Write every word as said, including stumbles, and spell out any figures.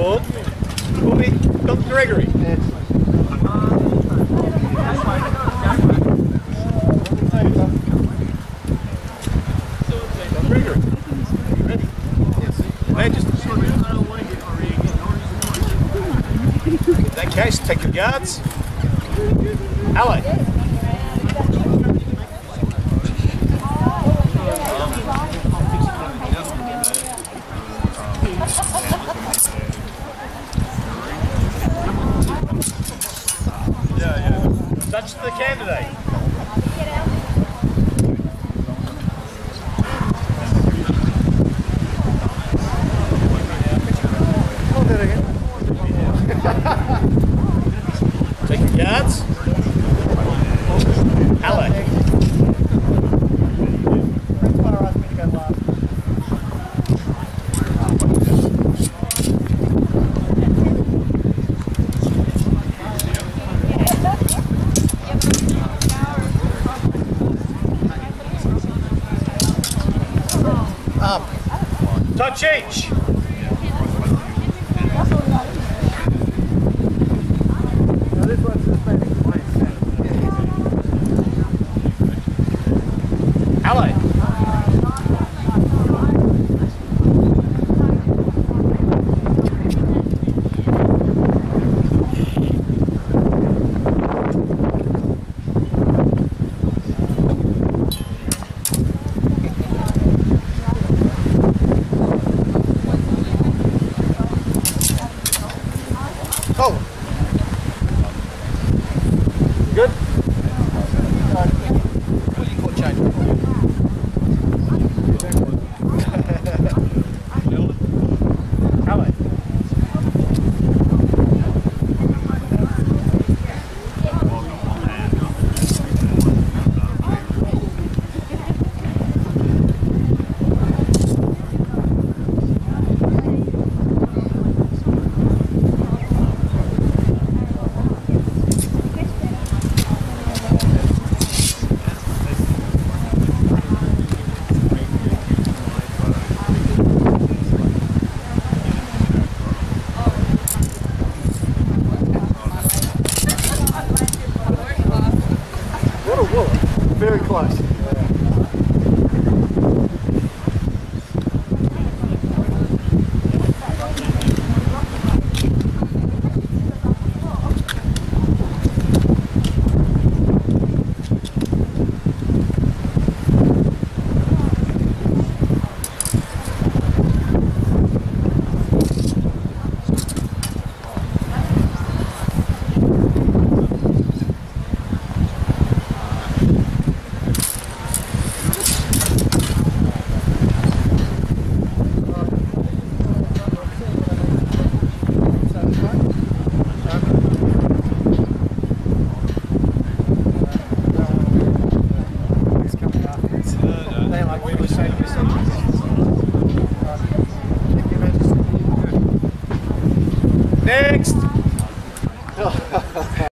Paul. Call me Doctor Gregory. In that case, take your guards. Ally. Yeah, yeah. Touch the candidate. Take your guards. Alec. Up. Touch each. Ally. Oh. Good? You caught change. Ally. What a wall. Very close. Next!